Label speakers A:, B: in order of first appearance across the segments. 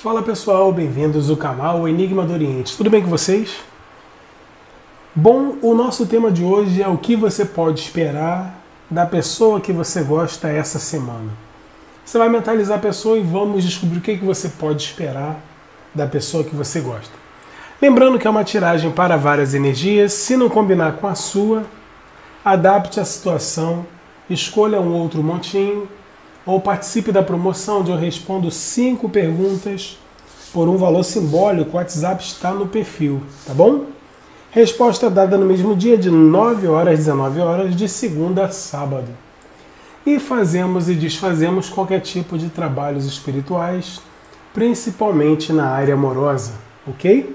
A: Fala pessoal, bem-vindos ao canal Enigma do Oriente. Tudo bem com vocês? Bom, o nosso tema de hoje é o que você pode esperar da pessoa que você gosta essa semana. Você vai mentalizar a pessoa e vamos descobrir o que você pode esperar da pessoa que você gosta. Lembrando que é uma tiragem para várias energias, se não combinar com a sua, adapte a situação, escolha um outro montinho ou participe da promoção onde eu respondo 5 perguntas por um valor simbólico. O WhatsApp está no perfil, tá bom? Resposta dada no mesmo dia de 9 horas às 19 horas, de segunda a sábado. E fazemos e desfazemos qualquer tipo de trabalhos espirituais, principalmente na área amorosa, ok?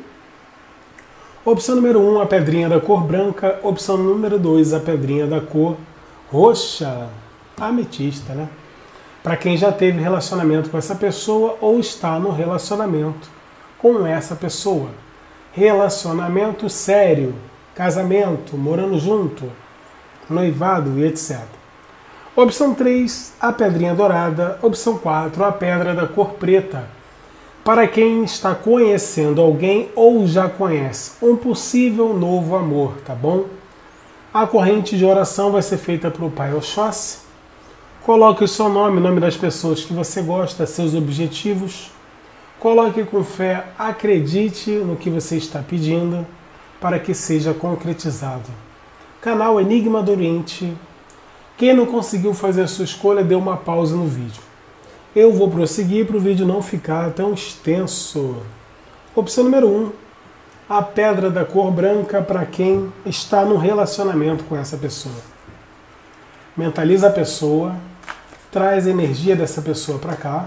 A: Opção número 1, a pedrinha da cor branca. Opção número 2, a pedrinha da cor roxa, ametista, né? Para quem já teve relacionamento com essa pessoa ou está no relacionamento com essa pessoa. Relacionamento sério, casamento, morando junto, noivado e etc. Opção 3, a pedrinha dourada. Opção 4, a pedra da cor preta. Para quem está conhecendo alguém ou já conhece um possível novo amor, tá bom? A corrente de oração vai ser feita pelo Pai Oxóssi. Coloque o seu nome, o nome das pessoas que você gosta, seus objetivos. Coloque com fé, acredite no que você está pedindo para que seja concretizado. Canal Enigma do Oriente. Quem não conseguiu fazer a sua escolha, dê uma pausa no vídeo. Eu vou prosseguir para o vídeo não ficar tão extenso. Opção número 1. A pedra da cor branca para quem está num relacionamento com essa pessoa. Mentaliza a pessoa, traz a energia dessa pessoa para cá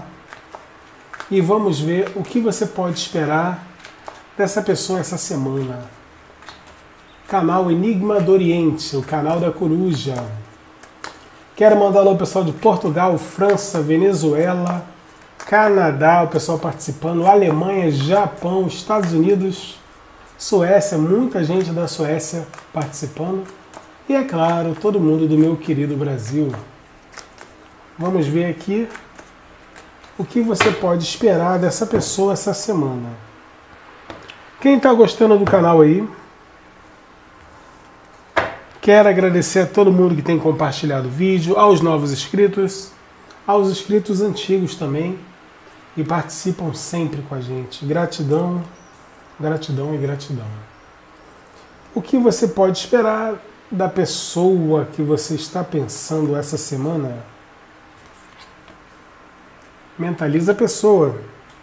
A: e vamos ver o que você pode esperar dessa pessoa essa semana. Canal Enigma do Oriente, o canal da coruja. Quero mandar alô ao pessoal de Portugal, França, Venezuela, Canadá, o pessoal participando, Alemanha, Japão, Estados Unidos, Suécia, muita gente da Suécia participando. E é claro, todo mundo do meu querido Brasil. Vamos ver aqui o que você pode esperar dessa pessoa essa semana. Quem está gostando do canal aí, quero agradecer a todo mundo que tem compartilhado o vídeo, aos novos inscritos, aos inscritos antigos também, e participam sempre com a gente. Gratidão, gratidão e gratidão. O que você pode esperar da pessoa que você está pensando essa semana? Mentaliza a pessoa.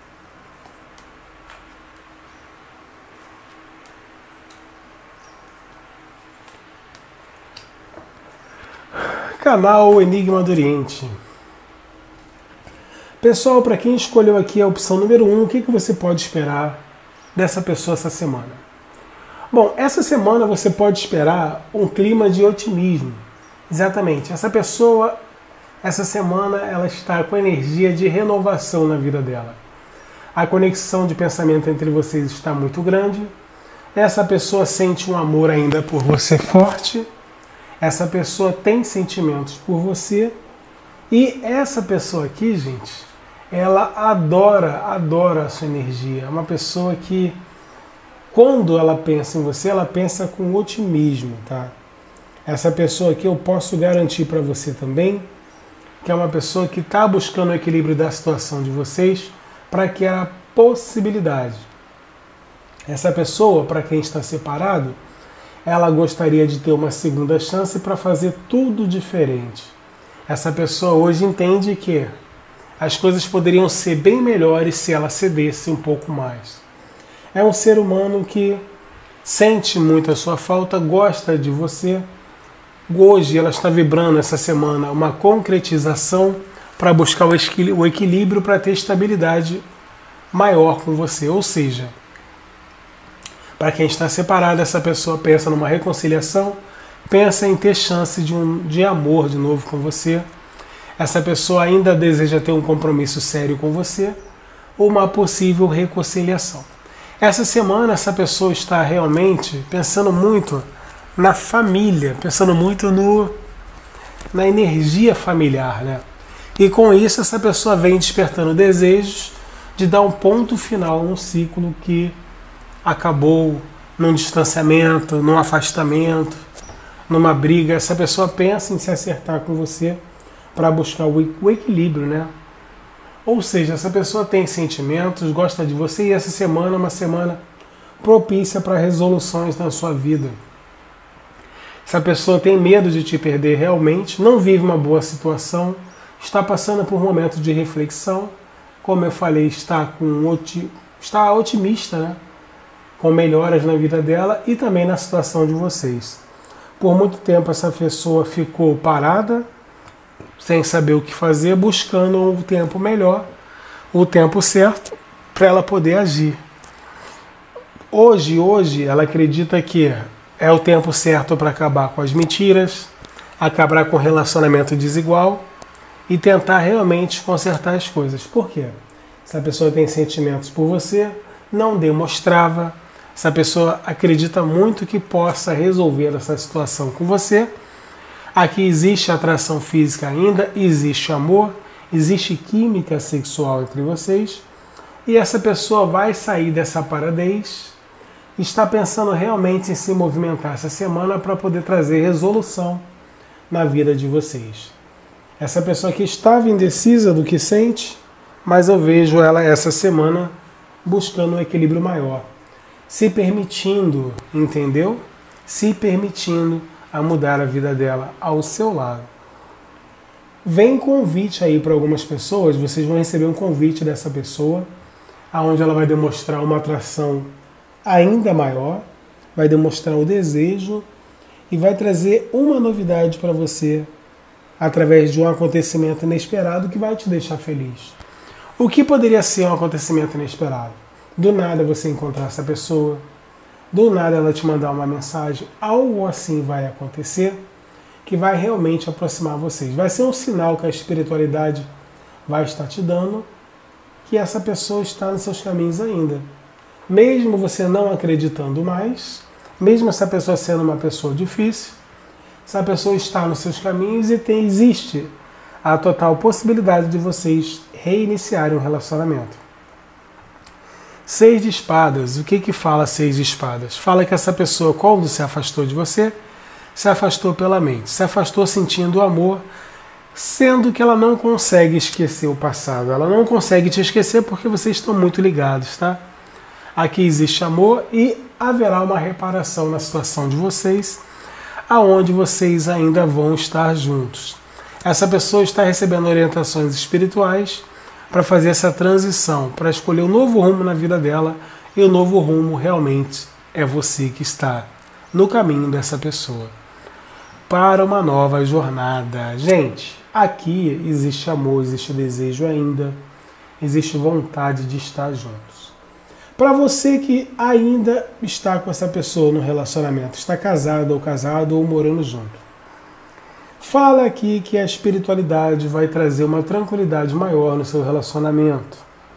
A: Canal Enigma do Oriente. Pessoal, para quem escolheu aqui a opção número 1, o que você pode esperar dessa pessoa essa semana? Bom, essa semana você pode esperar um clima de otimismo. Exatamente. Essa pessoa, essa semana, ela está com energia de renovação na vida dela. A conexão de pensamento entre vocês está muito grande. Essa pessoa sente um amor ainda por você forte. Essa pessoa tem sentimentos por você. E essa pessoa aqui, gente, ela adora a sua energia. É uma pessoa que, quando ela pensa em você, ela pensa com otimismo, tá? Essa pessoa aqui eu posso garantir para você também que é uma pessoa que está buscando o equilíbrio da situação de vocês para que a possibilidade. Essa pessoa, para quem está separado, ela gostaria de ter uma segunda chance para fazer tudo diferente. Essa pessoa hoje entende que as coisas poderiam ser bem melhores se ela cedesse um pouco mais. É um ser humano que sente muito a sua falta, gosta de você. Hoje ela está vibrando essa semana uma concretização para buscar o equilíbrio, para ter estabilidade maior com você. Ou seja, para quem está separado, essa pessoa pensa numa reconciliação, pensa em ter chance de amor de novo com você. Essa pessoa ainda deseja ter um compromisso sério com você ou uma possível reconciliação. Essa semana essa pessoa está realmente pensando muito na família, pensando muito na energia familiar, né? E com isso essa pessoa vem despertando desejos de dar um ponto final num ciclo que acabou num distanciamento, num afastamento, numa briga. Essa pessoa pensa em se acertar com você para buscar o equilíbrio, né? Ou seja, essa pessoa tem sentimentos, gosta de você e essa semana é uma semana propícia para resoluções na sua vida. Essa pessoa tem medo de te perder realmente, não vive uma boa situação, está passando por um momento de reflexão, como eu falei, está otimista, né? Com melhoras na vida dela e também na situação de vocês. Por muito tempo essa pessoa ficou parada, sem saber o que fazer, buscando um tempo melhor, o tempo certo, para ela poder agir. Hoje ela acredita que é o tempo certo para acabar com as mentiras, acabar com o relacionamento desigual e tentar realmente consertar as coisas. Por quê? Se a pessoa tem sentimentos por você, não demonstrava, essa pessoa acredita muito que possa resolver essa situação com você. Aqui existe atração física ainda, existe amor, existe química sexual entre vocês. E essa pessoa vai sair dessa paradez, está pensando realmente em se movimentar essa semana para poder trazer resolução na vida de vocês. Essa pessoa aqui estava indecisa do que sente, mas eu vejo ela essa semana buscando um equilíbrio maior. Se permitindo, entendeu? Se permitindo a mudar a vida dela ao seu lado. Vem convite aí para algumas pessoas, vocês vão receber um convite dessa pessoa, onde ela vai demonstrar uma atração ainda maior, vai demonstrar o desejo e vai trazer uma novidade para você através de um acontecimento inesperado que vai te deixar feliz. O que poderia ser um acontecimento inesperado? Do nada você encontrar essa pessoa, do nada ela te mandar uma mensagem, algo assim vai acontecer que vai realmente aproximar vocês. Vai ser um sinal que a espiritualidade vai estar te dando que essa pessoa está nos seus caminhos ainda. Mesmo você não acreditando mais, mesmo essa pessoa sendo uma pessoa difícil, essa pessoa está nos seus caminhos e existe a total possibilidade de vocês reiniciarem um relacionamento. 6 de espadas. O que fala 6 de espadas? Fala que essa pessoa, quando se afastou de você, se afastou pela mente, se afastou sentindo o amor, sendo que ela não consegue esquecer o passado. Ela não consegue te esquecer porque vocês estão muito ligados, tá? Aqui existe amor e haverá uma reparação na situação de vocês, aonde vocês ainda vão estar juntos. Essa pessoa está recebendo orientações espirituais para fazer essa transição, para escolher um novo rumo na vida dela, e o novo rumo realmente é você que está no caminho dessa pessoa para uma nova jornada. Gente, aqui existe amor, existe desejo ainda, existe vontade de estar juntos. Para você que ainda está com essa pessoa no relacionamento, está casado ou morando junto, fala aqui que a espiritualidade vai trazer uma tranquilidade maior no seu relacionamento.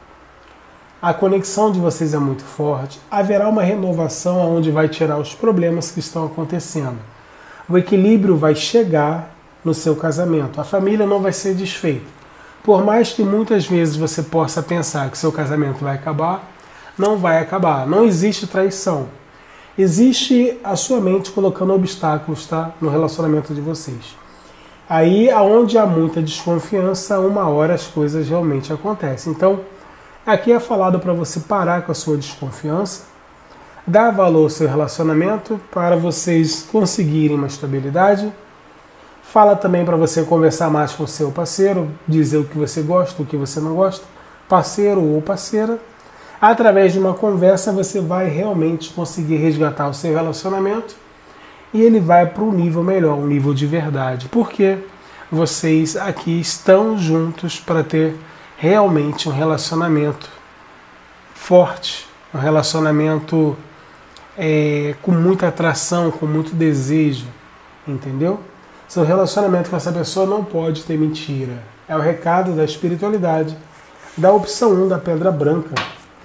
A: A conexão de vocês é muito forte. Haverá uma renovação onde vai tirar os problemas que estão acontecendo. O equilíbrio vai chegar no seu casamento. A família não vai ser desfeita. Por mais que muitas vezes você possa pensar que seu casamento vai acabar, não vai acabar. Não existe traição. Existe a sua mente colocando obstáculos, tá, no relacionamento de vocês. Aí, aonde há muita desconfiança, uma hora as coisas realmente acontecem. Então, aqui é falado para você parar com a sua desconfiança, dar valor ao seu relacionamento para vocês conseguirem uma estabilidade. Fala também para você conversar mais com o seu parceiro, dizer o que você gosta, o que você não gosta, parceiro ou parceira. Através de uma conversa você vai realmente conseguir resgatar o seu relacionamento e ele vai para um nível melhor, um nível de verdade. Porque vocês aqui estão juntos para ter realmente um relacionamento forte, um relacionamento com muita atração, com muito desejo, entendeu? Seu relacionamento com essa pessoa não pode ter mentira. É o recado da espiritualidade, da opção 1 da pedra branca.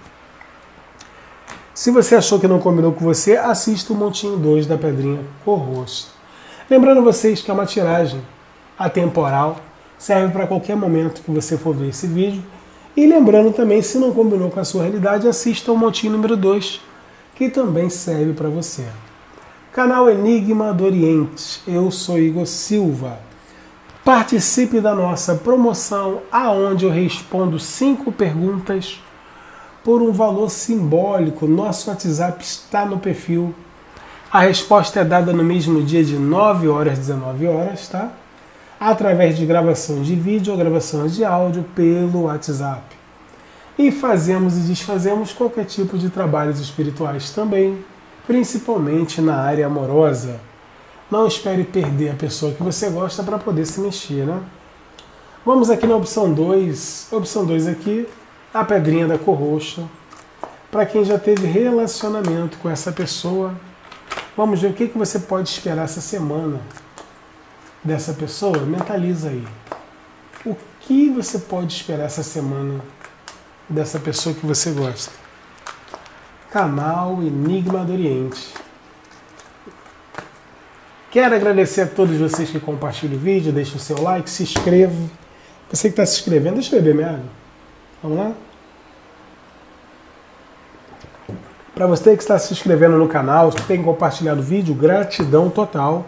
A: Se você achou que não combinou com você, assista o montinho 2 da pedrinha cor roxa. Lembrando vocês que é uma tiragem atemporal, serve para qualquer momento que você for ver esse vídeo. E lembrando também, se não combinou com a sua realidade, assista ao Motim número 2, que também serve para você. Canal Enigma do Oriente, eu sou Igor Silva. Participe da nossa promoção, aonde eu respondo 5 perguntas por um valor simbólico. Nosso WhatsApp está no perfil. A resposta é dada no mesmo dia de 9 horas, 19 horas, tá? Através de gravação de vídeo ou gravação de áudio pelo WhatsApp. E fazemos e desfazemos qualquer tipo de trabalhos espirituais também, principalmente na área amorosa. Não espere perder a pessoa que você gosta para poder se mexer, né? Vamos aqui na opção 2. Opção 2 aqui, a pedrinha da cor roxa. Para quem já teve relacionamento com essa pessoa, vamos ver o que você pode esperar essa semana dessa pessoa. Mentaliza aí. O que você pode esperar essa semana dessa pessoa que você gosta? Canal Enigma do Oriente. Quero agradecer a todos vocês que compartilham o vídeo, deixem o seu like, se inscreva. Você que está se inscrevendo, deixa eu beber minha água. Vamos lá? Para você que está se inscrevendo no canal, que tem compartilhado o vídeo, gratidão total.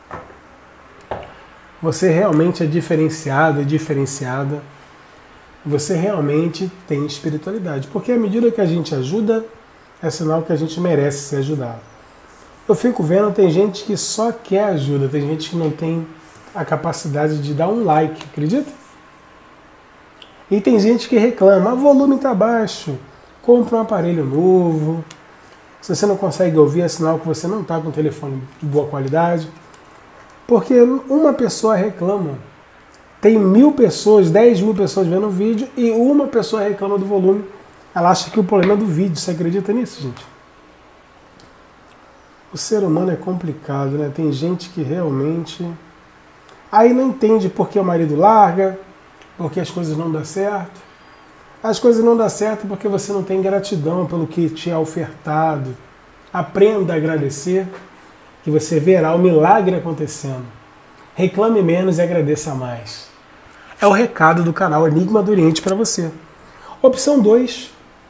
A: Você realmente é diferenciado, é diferenciada. Você realmente tem espiritualidade. Porque à medida que a gente ajuda, é sinal que a gente merece ser ajudado. Eu fico vendo, tem gente que só quer ajuda, tem gente que não tem a capacidade de dar um like, acredita? E tem gente que reclama, o volume está baixo, compra um aparelho novo. Se você não consegue ouvir, é sinal que você não está com um telefone de boa qualidade. Porque uma pessoa reclama. Tem 1000 pessoas, 10.000 pessoas vendo o vídeo e uma pessoa reclama do volume. Ela acha que o problema é do vídeo. Você acredita nisso, gente? O ser humano é complicado, né? Tem gente que realmente... Aí não entende por que o marido larga, porque as coisas não dão certo. As coisas não dão certo porque você não tem gratidão pelo que te é ofertado. Aprenda a agradecer, que você verá o milagre acontecendo. Reclame menos e agradeça mais. É o recado do canal Enigma do Oriente para você. Opção 2,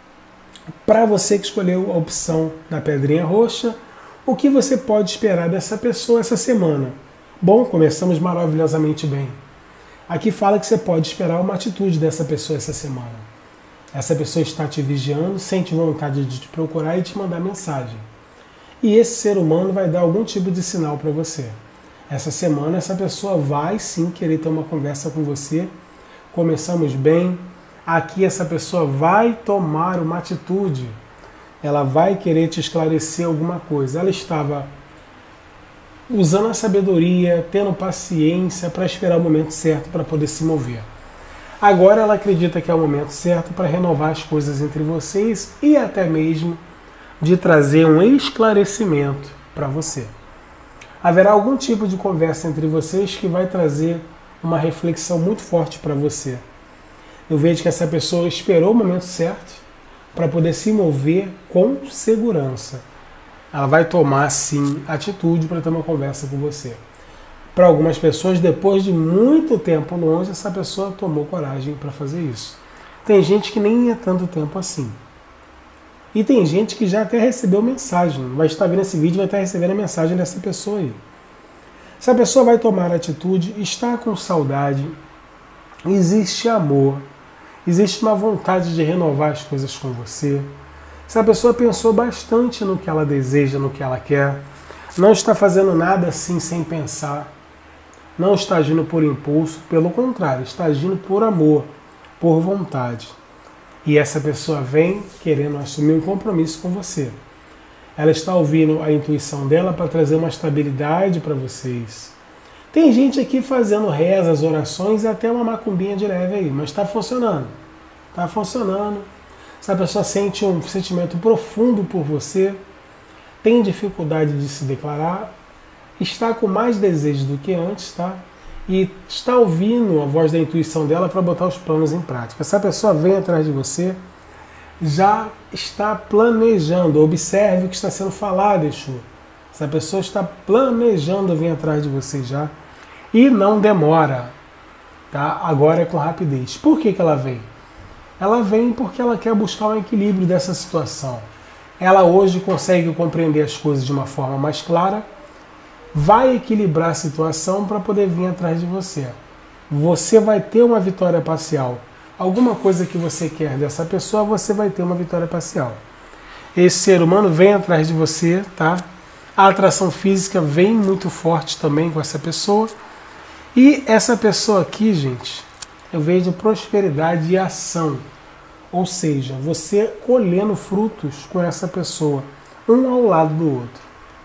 A: para você que escolheu a opção da pedrinha roxa, o que você pode esperar dessa pessoa essa semana? Bom, começamos maravilhosamente bem. Aqui fala que você pode esperar uma atitude dessa pessoa essa semana. Essa pessoa está te vigiando, sente vontade de te procurar e te mandar mensagem. E esse ser humano vai dar algum tipo de sinal para você. Essa semana essa pessoa vai sim querer ter uma conversa com você. Começamos bem. Aqui essa pessoa vai tomar uma atitude. Ela vai querer te esclarecer alguma coisa. Ela estava usando a sabedoria, tendo paciência para esperar o momento certo para poder se mover. Agora ela acredita que é o momento certo para renovar as coisas entre vocês e até mesmo de trazer um esclarecimento para você. Haverá algum tipo de conversa entre vocês que vai trazer uma reflexão muito forte para você. Eu vejo que essa pessoa esperou o momento certo para poder se mover com segurança. Ela vai tomar, sim, atitude para ter uma conversa com você. Para algumas pessoas, depois de muito tempo longe, essa pessoa tomou coragem para fazer isso. Tem gente que nem é tanto tempo assim. E tem gente que já até recebeu mensagem. Vai estar vendo esse vídeo e vai estar recebendo a mensagem dessa pessoa aí. Essa pessoa vai tomar atitude, está com saudade, existe amor, existe uma vontade de renovar as coisas com você. Essa pessoa pensou bastante no que ela deseja, no que ela quer. Não está fazendo nada assim sem pensar. Não está agindo por impulso, pelo contrário, está agindo por amor, por vontade. E essa pessoa vem querendo assumir um compromisso com você. Ela está ouvindo a intuição dela para trazer uma estabilidade para vocês. Tem gente aqui fazendo rezas, orações e até uma macumbinha de leve aí, mas está funcionando. Está funcionando. Essa pessoa sente um sentimento profundo por você, tem dificuldade de se declarar, está com mais desejo do que antes, tá? E está ouvindo a voz da intuição dela para botar os planos em prática. Essa pessoa vem atrás de você, já está planejando. Observe o que está sendo falado, Exu. Essa pessoa está planejando vir atrás de você já. E não demora, tá? Agora é com rapidez. Por que ela vem? Ela vem porque ela quer buscar um equilíbrio dessa situação. Ela hoje consegue compreender as coisas de uma forma mais clara, vai equilibrar a situação para poder vir atrás de você. Você vai ter uma vitória parcial. Alguma coisa que você quer dessa pessoa, você vai ter uma vitória parcial. Esse ser humano vem atrás de você, tá? A atração física vem muito forte também com essa pessoa. E essa pessoa aqui, gente, eu vejo prosperidade e ação. Ou seja, você colhendo frutos com essa pessoa, um ao lado do outro.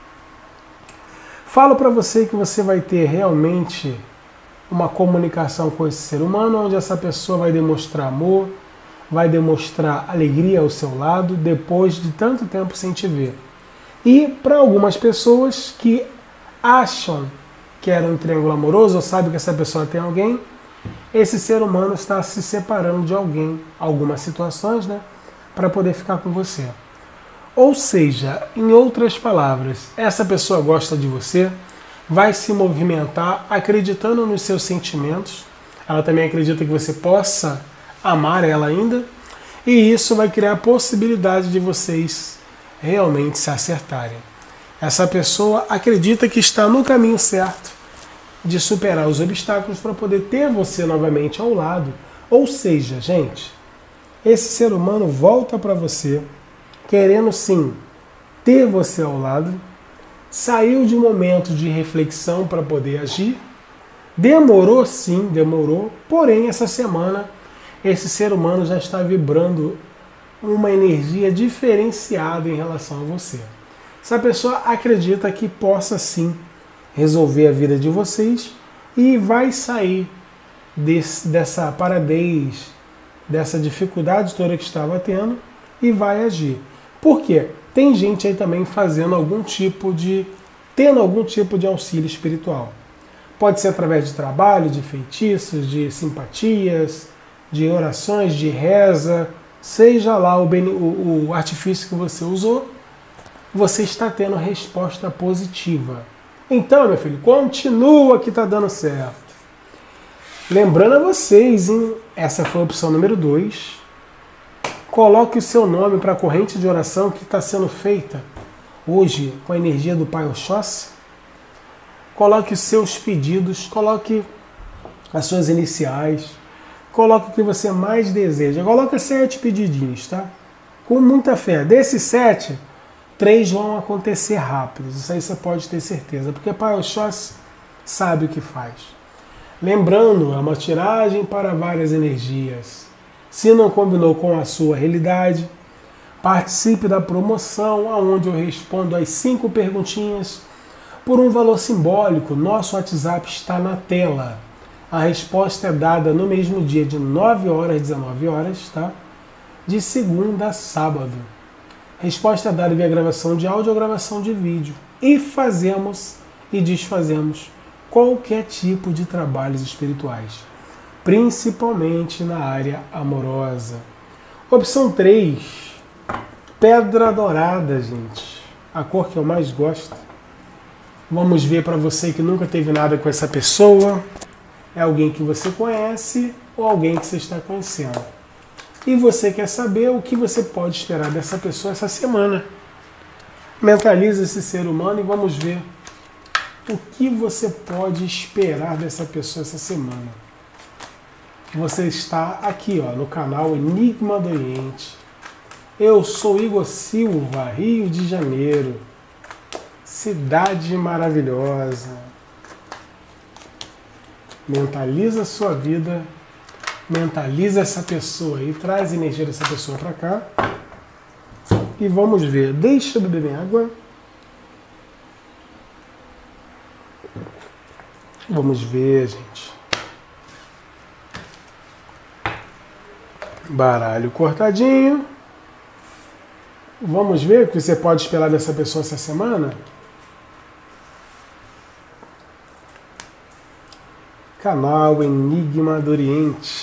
A: Falo para você que você vai ter realmente uma comunicação com esse ser humano, onde essa pessoa vai demonstrar amor, vai demonstrar alegria ao seu lado, depois de tanto tempo sem te ver. E para algumas pessoas que acham que era um triângulo amoroso, ou sabem que essa pessoa tem alguém, esse ser humano está se separando de alguém, algumas situações, né, para poder ficar com você. Ou seja, em outras palavras, essa pessoa gosta de você, vai se movimentar acreditando nos seus sentimentos, ela também acredita que você possa amar ela ainda, e isso vai criar a possibilidade de vocês realmente se acertarem. Essa pessoa acredita que está no caminho certo de superar os obstáculos para poder ter você novamente ao lado. Ou seja, gente, esse ser humano volta para você querendo sim ter você ao lado, saiu de um momento de reflexão para poder agir, demorou sim, demorou, porém essa semana esse ser humano já está vibrando uma energia diferenciada em relação a você. Essa pessoa acredita que possa sim resolver a vida de vocês e vai sair dessa paradez, dessa dificuldade toda que estava tendo e vai agir. Por quê? Tem gente aí também tendo algum tipo de auxílio espiritual. Pode ser através de trabalho, de feitiços, de simpatias, de orações, de reza, seja lá o artifício que você usou, você está tendo resposta positiva. Então, meu filho, continua que está dando certo. Lembrando a vocês, hein? Essa foi a opção número 2. Coloque o seu nome para a corrente de oração que está sendo feita hoje com a energia do Pai Oxóssi. Coloque os seus pedidos, coloque as suas iniciais, coloque o que você mais deseja. Coloque 7 pedidinhos, tá? Com muita fé. Desses 7, 3 vão acontecer rápidos. Isso aí você pode ter certeza, porque Pai Oxóssi sabe o que faz. Lembrando, é uma tiragem para várias energias. Se não combinou com a sua realidade, participe da promoção, onde eu respondo as 5 perguntinhas por um valor simbólico. Nosso WhatsApp está na tela. A resposta é dada no mesmo dia, de 9 horas às 19 horas, tá? De segunda a sábado. Resposta é dada via gravação de áudio ou gravação de vídeo. E fazemos e desfazemos qualquer tipo de trabalhos espirituais, principalmente na área amorosa. Opção 3, pedra dourada, gente. A cor que eu mais gosto. Vamos ver para você que nunca teve nada com essa pessoa. É alguém que você conhece ou alguém que você está conhecendo. E você quer saber o que você pode esperar dessa pessoa essa semana. Mentaliza esse ser humano e vamos ver o que você pode esperar dessa pessoa essa semana. Você está aqui, ó, no canal Enigma do Oriente. Eu sou Igor Silva, Rio de Janeiro. Cidade maravilhosa. Mentaliza a sua vida, mentaliza essa pessoa aí, traz a energia dessa pessoa para cá. E vamos ver. Deixa eu beber água. Vamos ver, gente. Baralho cortadinho. Vamos ver o que você pode esperar dessa pessoa essa semana? Canal Enigma do Oriente.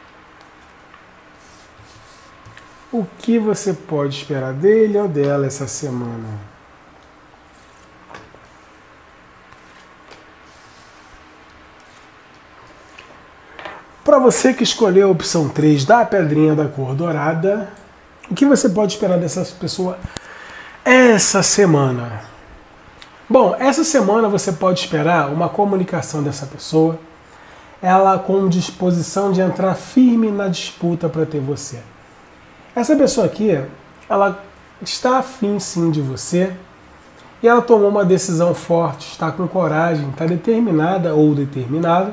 A: O que você pode esperar dele ou dela essa semana? Para você que escolheu a opção 3 da pedrinha da cor dourada, o que você pode esperar dessa pessoa essa semana? Bom, essa semana você pode esperar uma comunicação dessa pessoa, ela com disposição de entrar firme na disputa para ter você. Essa pessoa aqui, ela está afim sim de você e ela tomou uma decisão forte, está com coragem, está determinada ou determinado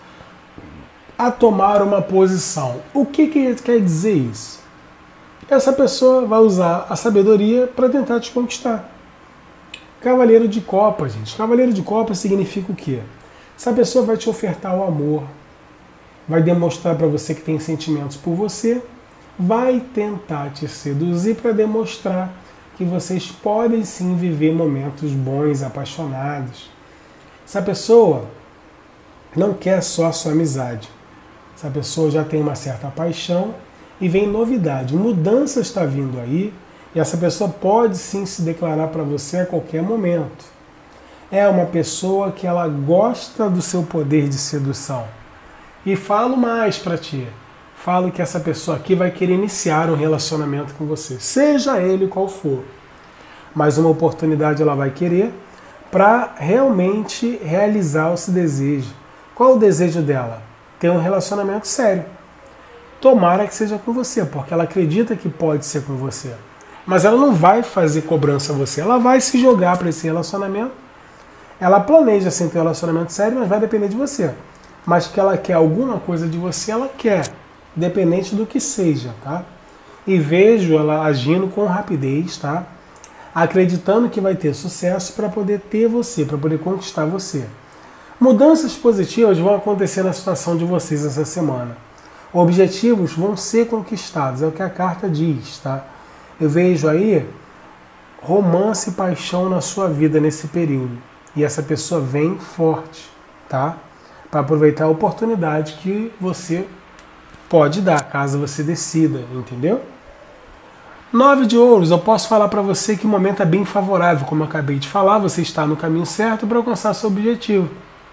A: a tomar uma posição. O que quer dizer isso? Essa pessoa vai usar a sabedoria para tentar te conquistar. Cavaleiro de Copas, gente. Cavaleiro de Copas significa o quê? Essa pessoa vai te ofertar o amor, vai demonstrar para você que tem sentimentos por você, vai tentar te seduzir para demonstrar que vocês podem sim viver momentos bons, apaixonados. Essa pessoa não quer só a sua amizade. Essa pessoa já tem uma certa paixão e vem novidade. Mudança está vindo aí e essa pessoa pode sim se declarar para você a qualquer momento. É uma pessoa que ela gosta do seu poder de sedução. E falo mais para ti. Falo que essa pessoa aqui vai querer iniciar um relacionamento com você, seja ele qual for. Mas uma oportunidade ela vai querer para realmente realizar esse desejo. Qual o desejo dela? Ter um relacionamento sério. Tomara que seja com você, porque ela acredita que pode ser com você. Mas ela não vai fazer cobrança a você, ela vai se jogar para esse relacionamento. Ela planeja assim ter um relacionamento sério, mas vai depender de você. Mas que ela quer alguma coisa de você, ela quer, independente do que seja, tá? E vejo ela agindo com rapidez, tá? Acreditando que vai ter sucesso para poder ter você, para poder conquistar você. Mudanças positivas vão acontecer na situação de vocês essa semana. Objetivos vão ser conquistados, é o que a carta diz, tá? Eu vejo aí romance e paixão na sua vida nesse período. E essa pessoa vem forte, tá? Para aproveitar a oportunidade que você pode dar, caso você decida, entendeu? 9 de ouros, eu posso falar para você que o momento é bem favorável, como eu acabei de falar, você está no caminho certo para alcançar seu objetivo.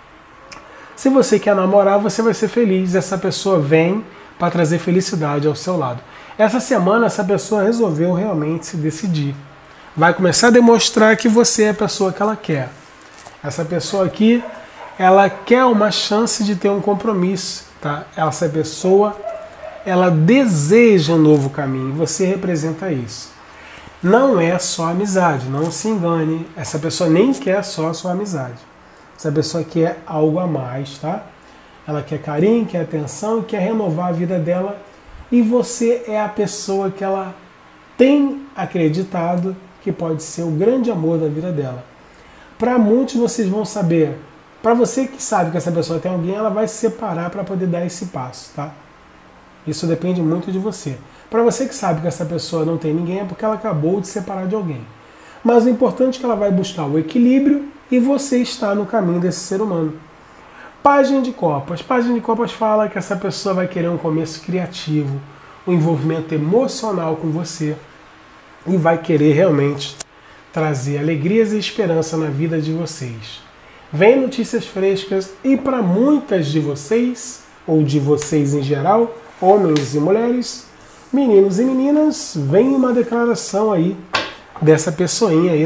A: Se você quer namorar, você vai ser feliz, essa pessoa vem para trazer felicidade ao seu lado. Essa semana, essa pessoa resolveu realmente se decidir. Vai começar a demonstrar que você é a pessoa que ela quer. Essa pessoa aqui, ela quer uma chance de ter um compromisso, tá? Essa pessoa, ela deseja um novo caminho, você representa isso. Não é só amizade, não se engane. Essa pessoa nem quer só a sua amizade. Essa pessoa quer algo a mais, tá? Ela quer carinho, quer atenção e quer renovar a vida dela. E você é a pessoa que ela tem acreditado que pode ser o grande amor da vida dela. Para muitos vocês vão saber. Para você que sabe que essa pessoa tem alguém, ela vai se separar para poder dar esse passo, tá? Isso depende muito de você. Para você que sabe que essa pessoa não tem ninguém, é porque ela acabou de se separar de alguém. Mas o importante é que ela vai buscar o equilíbrio e você está no caminho desse ser humano. Página de Copas. Página de Copas fala que essa pessoa vai querer um começo criativo, um envolvimento emocional com você e vai querer realmente trazer alegrias e esperança na vida de vocês. Vem notícias frescas e para muitas de vocês, ou de vocês em geral, homens e mulheres, meninos e meninas, vem uma declaração aí dessa pessoinha aí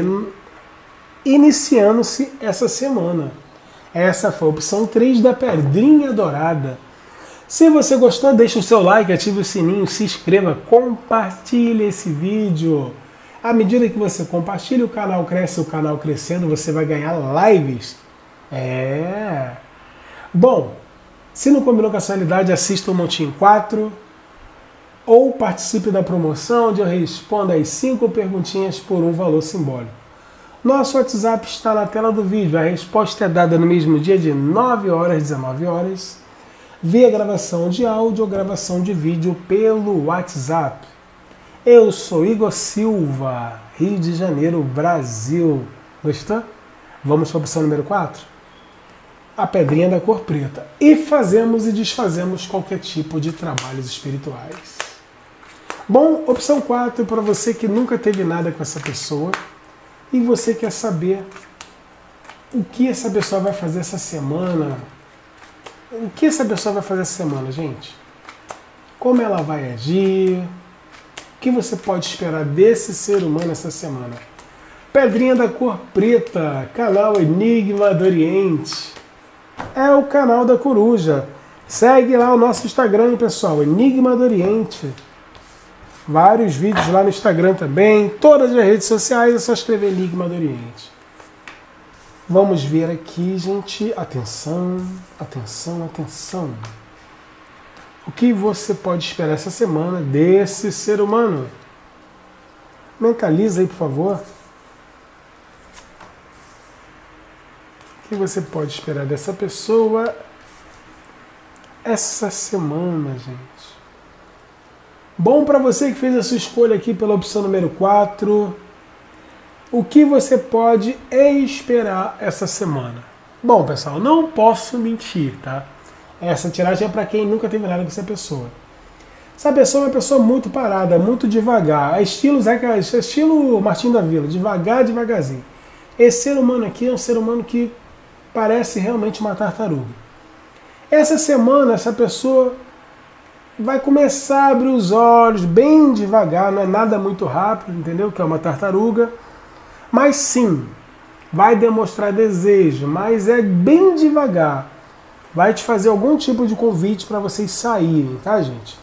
A: iniciando-se essa semana. Essa foi a opção 3 da Pedrinha Dourada. Se você gostou, deixa o seu like, ative o sininho, se inscreva, compartilhe esse vídeo. À medida que você compartilha, o canal cresce, o canal crescendo, você vai ganhar lives. Bom, se não combinou com a sua realidade, assista o Montinho 4 ou participe da promoção onde eu respondo as 5 perguntinhas por um valor simbólico. Nosso WhatsApp está na tela do vídeo. A resposta é dada no mesmo dia de 9 horas às 19 horas, via gravação de áudio ou gravação de vídeo pelo WhatsApp. Eu sou Igor Silva, Rio de Janeiro, Brasil. Gostou? Vamos para a opção número 4? A pedrinha da cor preta. E fazemos e desfazemos qualquer tipo de trabalhos espirituais. Bom, opção 4 para você que nunca teve nada com essa pessoa e você quer saber o que essa pessoa vai fazer essa semana. O que essa pessoa vai fazer essa semana, gente? Como ela vai agir? O que você pode esperar desse ser humano essa semana? Pedrinha da cor preta, canal Enigma do Oriente. É o canal da coruja. Segue lá o nosso Instagram, pessoal, Enigma do Oriente. Vários vídeos lá no Instagram também. Todas as redes sociais é só escrever Enigma do Oriente. Vamos ver aqui, gente. Atenção, atenção, atenção. O que você pode esperar essa semana desse ser humano? Mentaliza aí, por favor. O que você pode esperar dessa pessoa essa semana, gente? Bom para você que fez a sua escolha aqui pela opção número 4. O que você pode esperar essa semana? Bom, pessoal, não posso mentir, tá? Essa tiragem é para quem nunca teve nada com essa pessoa. Essa pessoa é uma pessoa muito parada, muito devagar. Estilo Martim da Vila, devagar, devagarzinho. Esse ser humano aqui é um ser humano que parece realmente uma tartaruga. Essa semana, essa pessoa vai começar a abrir os olhos bem devagar, não é nada muito rápido, entendeu? Que é uma tartaruga. Mas sim, vai demonstrar desejo, mas é bem devagar. Vai te fazer algum tipo de convite para vocês saírem, tá, gente?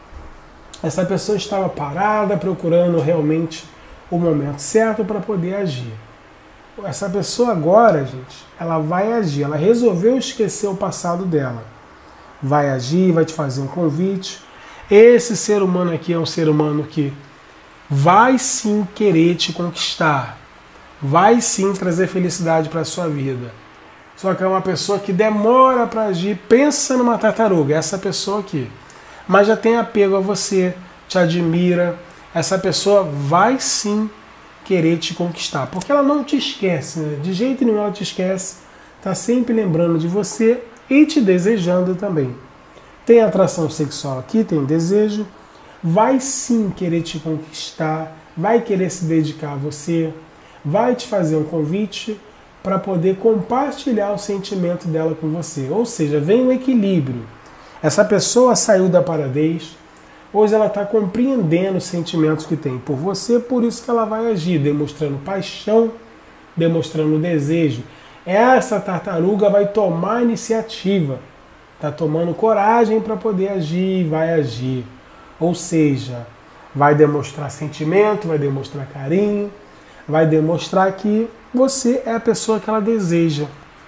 A: Essa pessoa estava parada, procurando realmente o momento certo para poder agir. Essa pessoa agora, gente, ela vai agir. Ela resolveu esquecer o passado dela. Vai agir, vai te fazer um convite. Esse ser humano aqui é um ser humano que vai sim querer te conquistar. Vai sim trazer felicidade para a sua vida. Só que é uma pessoa que demora para agir. Pensa numa tartaruga, essa pessoa aqui. Mas já tem apego a você, te admira. Essa pessoa vai sim querer te conquistar. Porque ela não te esquece, né? De jeito nenhum ela te esquece. Está sempre lembrando de você e te desejando também. Tem atração sexual aqui, tem desejo. Vai sim querer te conquistar. Vai querer se dedicar a você. Vai te fazer um convite para poder compartilhar o sentimento dela com você. Ou seja, vem um equilíbrio. Essa pessoa saiu da paradez, hoje ela está compreendendo os sentimentos que tem por você, por isso que ela vai agir, demonstrando paixão, demonstrando desejo. Essa tartaruga vai tomar a iniciativa, está tomando coragem para poder agir, vai agir. Ou seja, vai demonstrar sentimento, vai demonstrar carinho, vai demonstrar que você é a pessoa que ela deseja.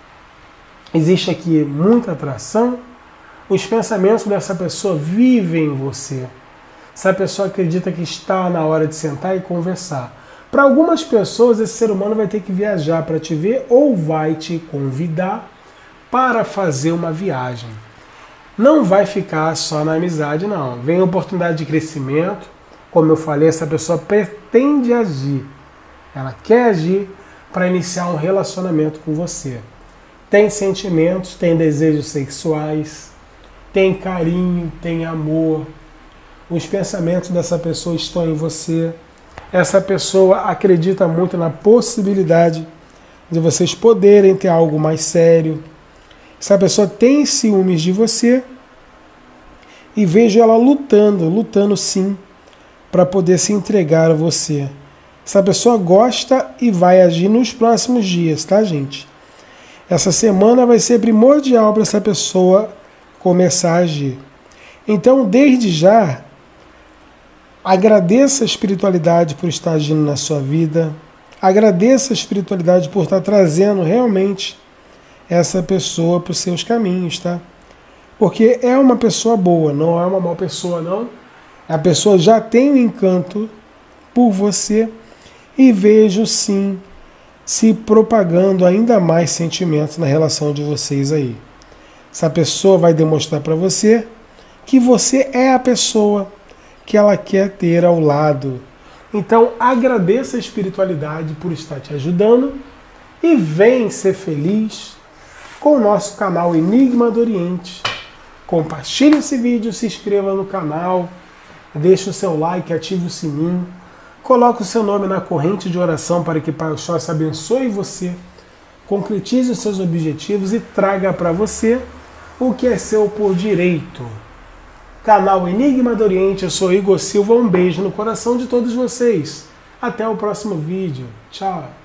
A: Existe aqui muita atração. Os pensamentos dessa pessoa vivem em você. Essa pessoa acredita que está na hora de sentar e conversar. Para algumas pessoas, esse ser humano vai ter que viajar para te ver ou vai te convidar para fazer uma viagem. Não vai ficar só na amizade, não. Vem oportunidade de crescimento. Como eu falei, essa pessoa pretende agir. Ela quer agir para iniciar um relacionamento com você. Tem sentimentos, tem desejos sexuais, tem carinho, tem amor. Os pensamentos dessa pessoa estão em você. Essa pessoa acredita muito na possibilidade de vocês poderem ter algo mais sério. Essa pessoa tem ciúmes de você e vejo ela lutando sim, para poder se entregar a você. Essa pessoa gosta e vai agir nos próximos dias, tá, gente? Essa semana vai ser primordial para essa pessoa começar a agir. Então, desde já, agradeça a espiritualidade por estar agindo na sua vida. Agradeça a espiritualidade por estar trazendo realmente essa pessoa para os seus caminhos, tá? Porque é uma pessoa boa, não é uma má pessoa, não. A pessoa já tem um encanto por você e vejo sim se propagando ainda mais sentimentos na relação de vocês aí. Essa pessoa vai demonstrar para você que você é a pessoa que ela quer ter ao lado. Então agradeça a espiritualidade por estar te ajudando e vem ser feliz com o nosso canal Enigma do Oriente. Compartilhe esse vídeo, se inscreva no canal, deixe o seu like, ative o sininho, coloque o seu nome na corrente de oração para que Pai Oxóssi abençoe você, concretize os seus objetivos e traga para você o que é seu por direito. Canal Enigma do Oriente, eu sou Igor Silva, um beijo no coração de todos vocês. Até o próximo vídeo. Tchau.